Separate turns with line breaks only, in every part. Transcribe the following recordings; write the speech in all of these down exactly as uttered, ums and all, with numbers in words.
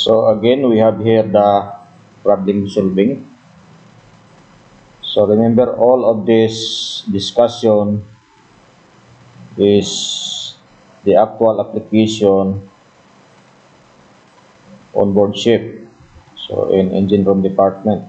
So again, we have here the problem solving. So remember, all of this discussion is the actual application on board ship, so in engine room department.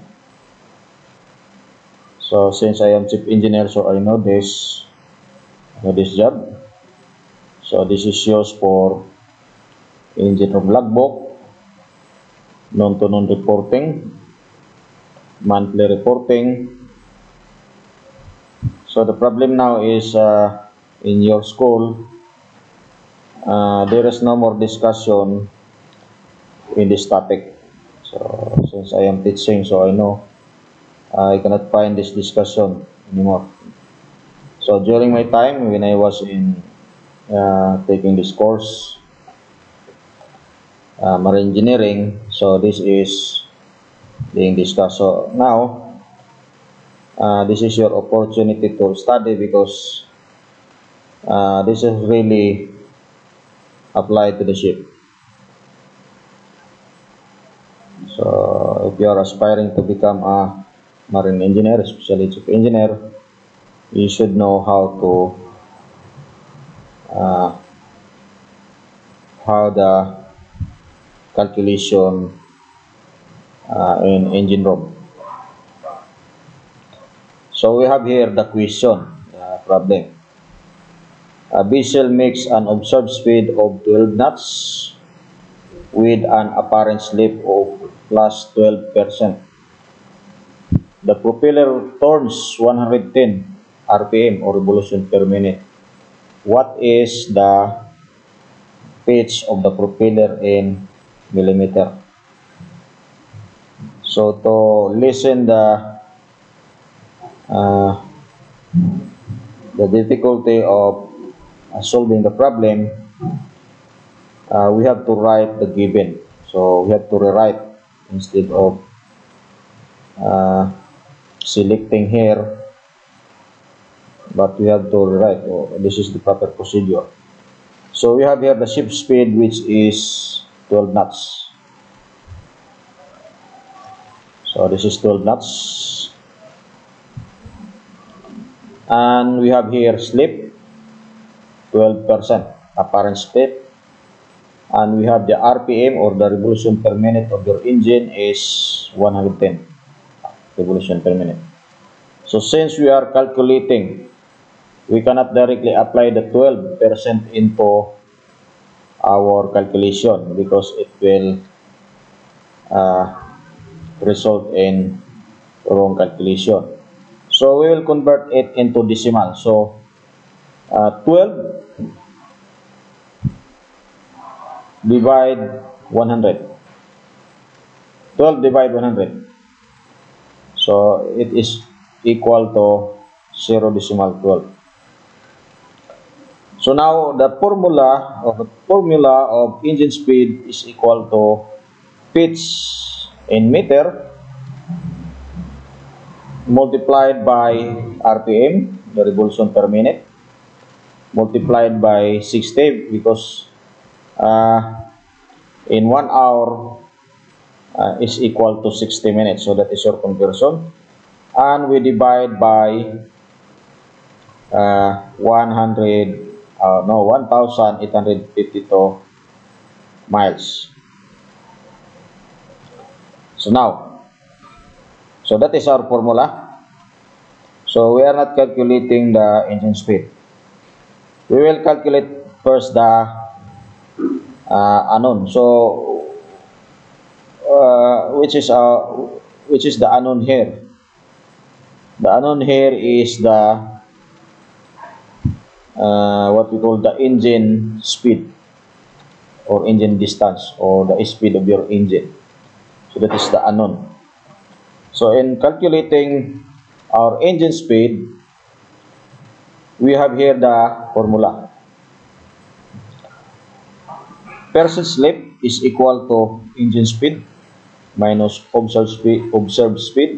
So since I am chief engineer, so I know this, I know this job. So this is used for engine room logbook, non-to-non reporting, monthly reporting. So the problem now is uh, in your school, uh, there is no more discussion in this topic. So since I am teaching, so I know uh, I cannot find this discussion anymore. So during my time when I was in uh, taking this course, uh, marine engineering, so this is being discussed. So now uh, this is your opportunity to study, because uh, this is really applied to the ship. So if you are aspiring to become a marine engineer, especially chief engineer, you should know how to uh, how the calculation uh, in engine room. So we have here the question uh, problem. A vessel makes an observed speed of twelve knots with an apparent slip of plus twelve percent. The propeller turns one hundred ten R P M or revolution per minute. What is the pitch of the propeller in millimeter? So to lessen the uh, the difficulty of uh, solving the problem, uh, we have to write the given. So we have to rewrite instead of uh, selecting here, but we have to rewrite. Oh, this is the proper procedure. So we have here the ship speed, which is twelve knots. So this is twelve knots. And we have here slip, twelve percent apparent speed. And we have the R P M, or the revolution per minute of your engine, is one hundred ten revolution per minute. So since we are calculating, we cannot directly apply the twelve percent into our calculation, because it will uh, result in wrong calculation. So we will convert it into decimal. So uh, twelve divide one hundred. twelve divide one hundred. So it is equal to zero decimal twelve. So now the formula of the formula of engine speed is equal to pitch in meter multiplied by R P M, the revolution per minute, multiplied by sixty, because uh, in one hour uh, is equal to sixty minutes. So that is your conversion. And we divide by uh, one hundred, uh, no, one thousand eight hundred fifty-two miles. So now, so that is our formula. So we are not calculating the engine speed. We will calculate first the uh, unknown. So uh, which is uh, which is the unknown here? The unknown here is the uh, what we call the engine speed, or engine distance, or the speed of your engine. So that is the unknown. So in calculating our engine speed, we have here the formula. Percent slip is equal to engine speed minus observed speed, observed speed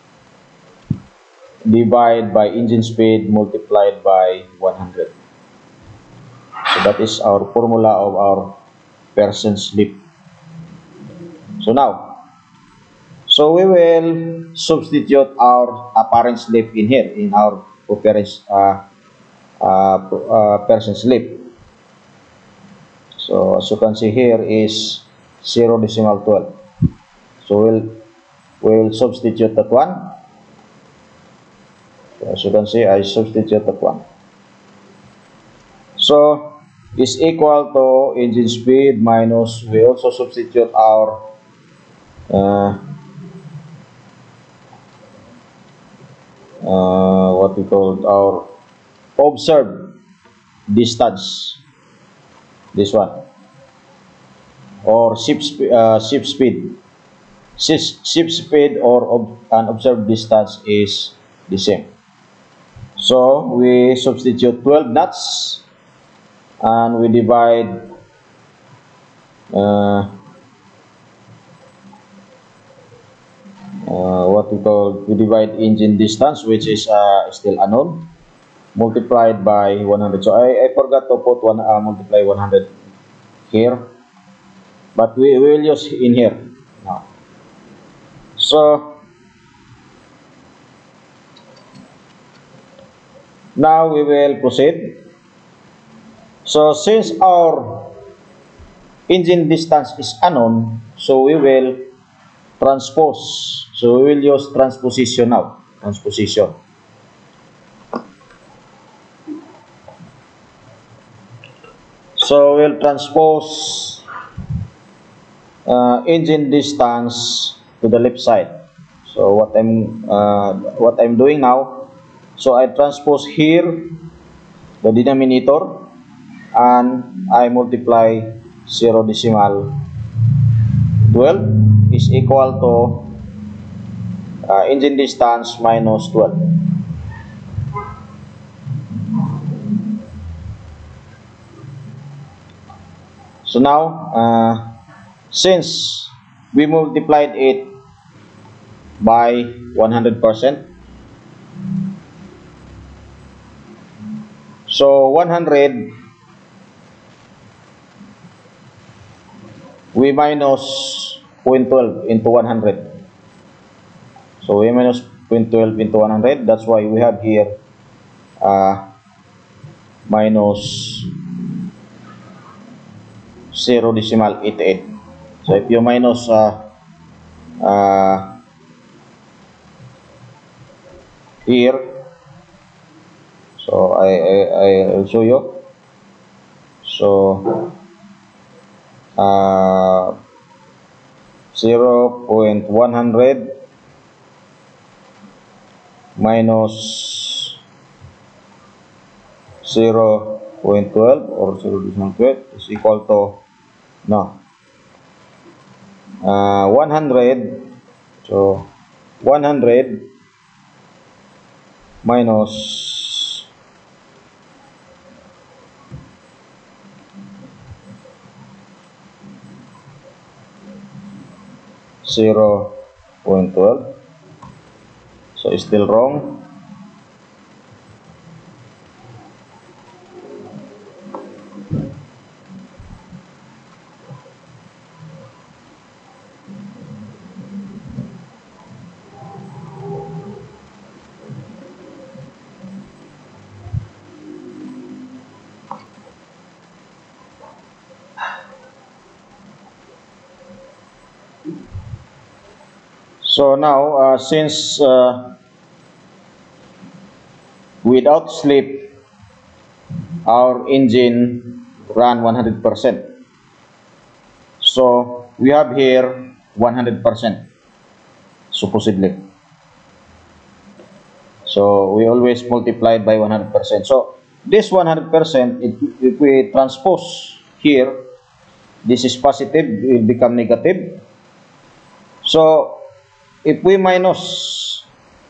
divided by engine speed multiplied by one hundred. So that is our formula of our percent slip. So now, so we will substitute our apparent slip in here in our apparent uh, uh, uh, person slip. So as you can see here is zero decimal twelve. So we'll we'll substitute that one. So as you can see, I substitute that one. So is equal to engine speed minus, we also substitute our uh, uh, what we call our observed distance, this one, or ship, sp uh, ship speed. Ship, ship speed or ob an observed distance is the same. So we substitute twelve knots and we divide uh, uh, what we call, we divide engine distance, which is uh, still unknown, multiplied by one hundred. So I, I forgot to put one uh, multiply one hundred here, but we will use in here now. So now we will proceed. So since our engine distance is unknown, so we will transpose. So we will use transposition now. Transposition. So we'll transpose uh, engine distance to the left side. So what I'm uh, what I'm doing now, so I transpose here the denominator and I multiply zero decimal twelve is equal to uh, engine distance minus twelve. So now uh, since we multiplied it by one hundred percent, so one hundred we minus zero point one two into one hundred. So we minus zero point one two into one hundred. That's why we have here uh, minus zero decimal eight eight. So if you minus uh, uh, here, so I, I, I'll show you. So uh, zero point one hundred minus zero point one two or zero decimal twelve is equal to no uh, one hundred. So one hundred minus zero point one two, so it's still wrong. So now uh, since uh, without slip our engine ran one hundred percent, so we have here one hundred percent supposedly. So we always multiplied by one hundred percent. So this one hundred percent, if, if we transpose here, this is positive, it will become negative. So if we minus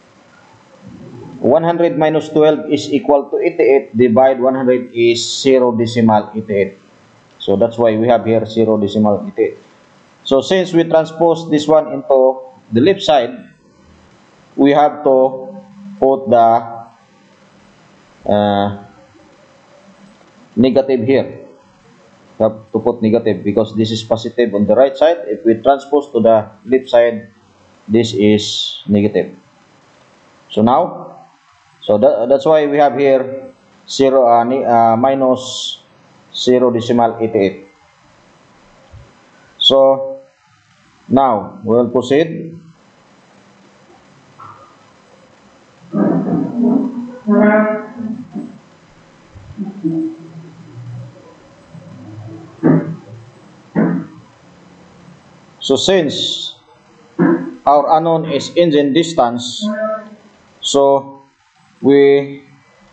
one hundred minus twelve is equal to eighty-eight, divide one hundred is zero decimal eighty-eight. So that's why we have here zero decimal eighty-eight. So since we transpose this one into the left side, we have to put the uh, negative here. have to put negative because this is positive on the right side. If we transpose to the left side, this is negative. So now, so that, that's why we have here zero uh, uh, minus zero decimal eighty-eight. So now we'll proceed. So since our unknown is engine distance, so we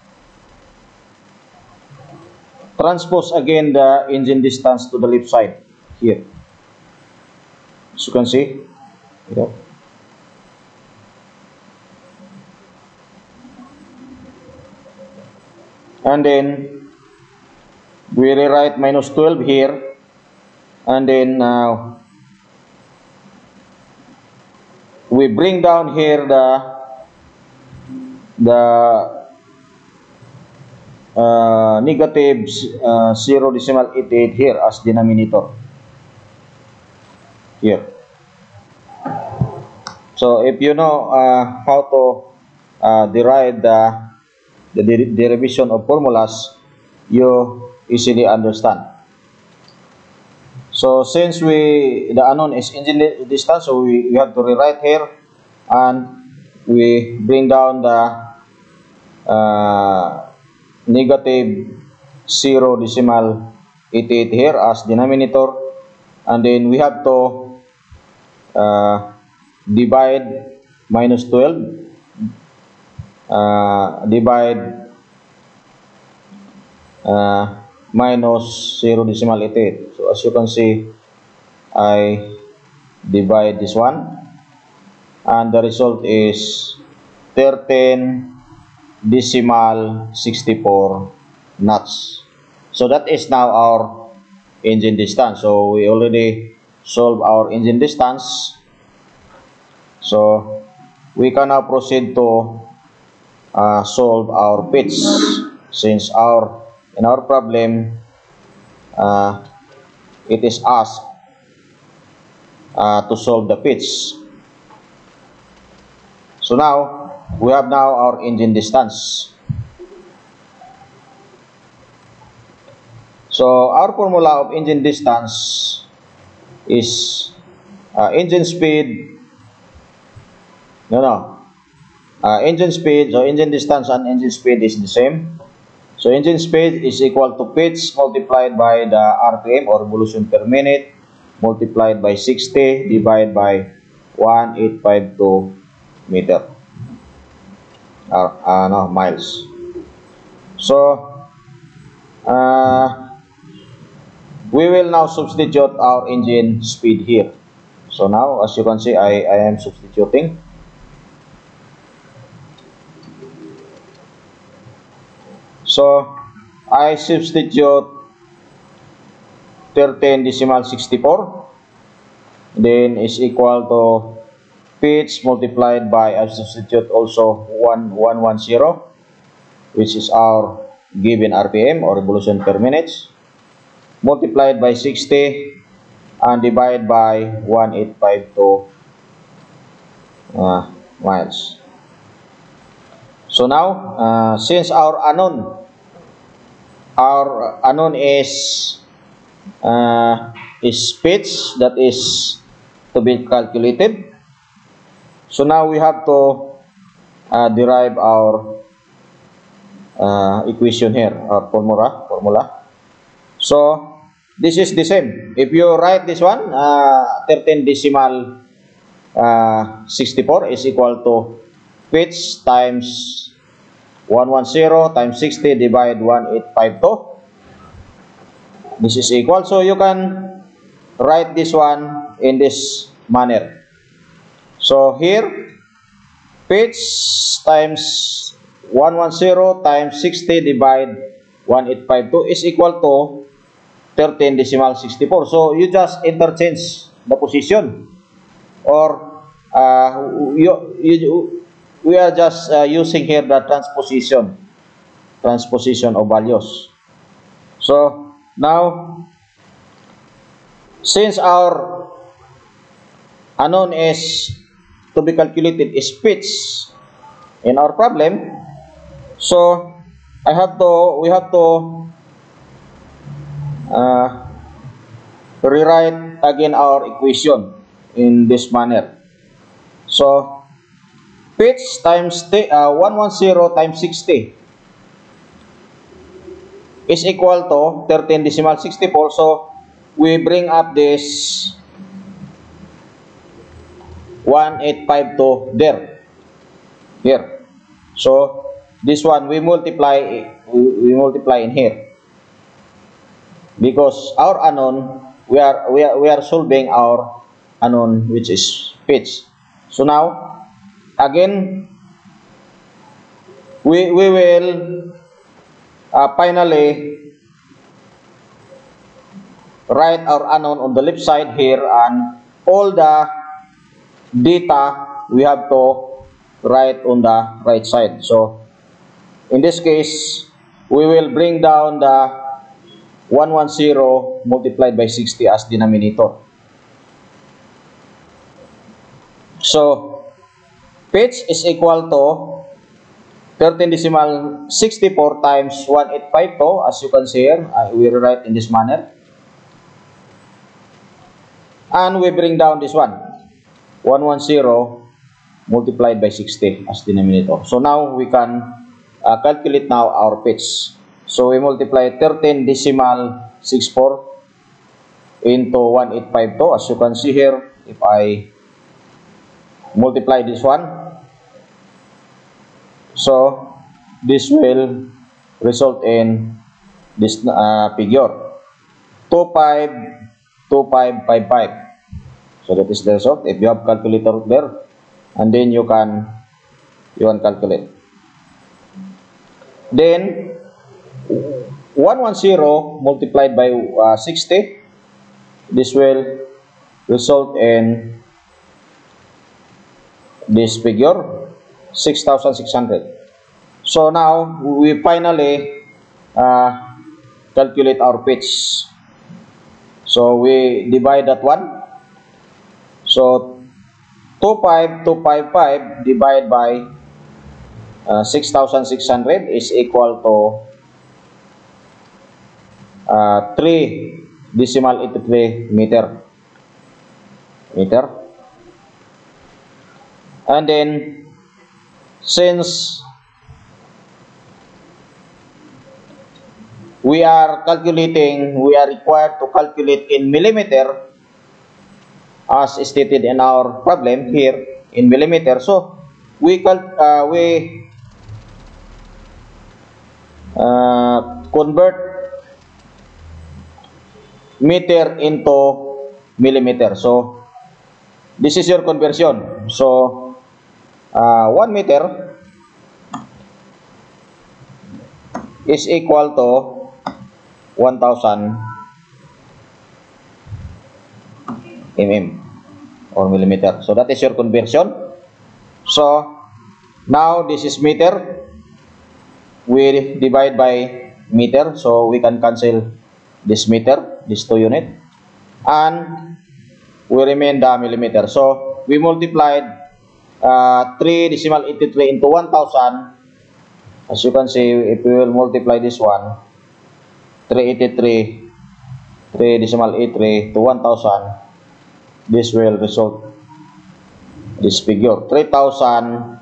transpose again the engine distance to the left side here. As you can see, yeah. And then we rewrite minus twelve here, and then uh, we bring down here the the uh, negative uh, zero decimal eighty-eight here as denominator here. So if you know uh, how to uh, derive the the der derivation of formulas, you easily understand. So since we the unknown is engine distance, so we, we have to rewrite here, and we bring down the uh, negative zero decimal eighty-eight here as denominator, and then we have to uh, divide minus twelve, uh, divide uh, minus zero decimal eighty-eight. So as you can see, I divide this one, and the result is thirteen decimal sixty-four knots. So that is now our engine distance. So we already solved our engine distance. So we can now proceed to uh, solve our pitch, since our in our problem uh, it is asked uh, to solve the pitch. So now we have now our engine distance. So our formula of engine distance is uh, engine speed no no uh, engine speed. So engine distance and engine speed is the same. So engine speed is equal to pitch multiplied by the R P M or revolution per minute multiplied by sixty divided by one thousand eight hundred fifty-two meter uh, uh, no, miles. So uh, we will now substitute our engine speed here. So now, as you can see, I, I am substituting. So I substitute thirteen decimal sixty-four, then is equal to pitch multiplied by, I substitute also one thousand one hundred ten, which is our given R P M or revolution per minute, multiplied by sixty and divided by one thousand eight hundred fifty-two uh, miles. So now, uh, since our unknown, our unknown is uh, is pitch that is to be calculated. So now we have to uh, derive our uh, equation here, our formula. Formula. So this is the same. If you write this one, uh, thirteen decimal uh, sixty-four is equal to pitch times one hundred ten times sixty divided one thousand eight hundred fifty-two. This is equal. So you can write this one in this manner. So here, pitch times one hundred ten times sixty divided one thousand eight hundred fifty-two is equal to thirteen decimal sixty-four. So you just interchange the position, or uh, you, you we are just uh, using here the transposition transposition of values. So now since our unknown is to be calculated is pitch in our problem, so I have to we have to uh, rewrite again our equation in this manner. So pitch times t, uh, one hundred ten times sixty is equal to thirteen decimal sixty-four. So we bring up this one eight five two there, here. So this one we multiply we, we multiply in here, because our unknown, we are we are we are solving our unknown, which is pitch. So now again we we will uh, finally write our unknown on the left side here, and all the data we have to write on the right side. So in this case we will bring down the one hundred ten multiplied by sixty as denominator. So pitch is equal to thirteen decimal sixty-four times one eight five two, as you can see here. I will write in this manner, and we bring down this one one hundred ten multiplied by sixty as denominator. So now we can uh, calculate now our pitch. So we multiply thirteen decimal sixty-four into one eight five two, as you can see here. If I multiply this one, so this will result in this uh, figure two five two five five five. So that is the result. If you have calculator there, and then you can you can calculate. Then one hundred ten multiplied by uh, sixty, this will result in this figure six thousand six hundred. So now we finally uh, calculate our pitch. So we divide that one. So two five two five five divided by uh, six thousand six hundred is equal to uh, three decimal eighty-three meter meter. And then since we are calculating, we are required to calculate in millimeter as stated in our problem here in millimeter. So we cal uh, we uh, convert meter into millimeter. So this is your conversion. So uh, one meter is equal to one thousand mm or millimeter. So that is your conversion. So now this is meter, we divide by meter, so we can cancel this meter, this two unit, and we remain the millimeter. So we multiplied uh, three decimal eighty-three into one thousand. As you can see, if we will multiply this one, three eighty-three, three decimal eighty-three to one thousand, this will result this figure three thousand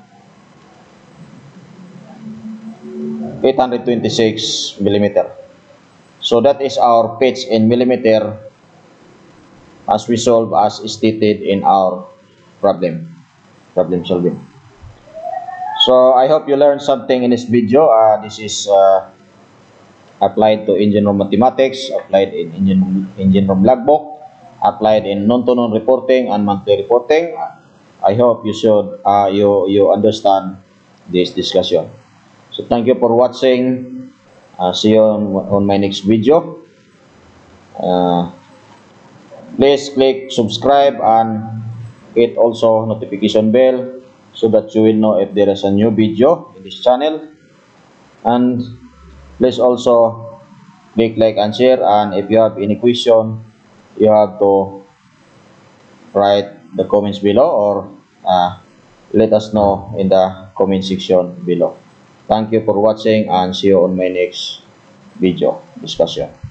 eight hundred twenty-six millimeter. So that is our pitch in millimeter as we solve as stated in our problem problem solving. So I hope you learned something in this video. Uh, this is uh, applied to engine room mathematics, applied in engine engine room logbook, applied in non-to-non reporting and monthly reporting. I hope you should uh, you you understand this discussion. So thank you for watching. Uh, see you on, on my next video. Uh, please click subscribe and hit also notification bell so that you will know if there is a new video in this channel. And please also click like and share, and if you have any question, you have to write the comments below, or uh, let us know in the comment section below. Thank you for watching and see you on my next video discussion.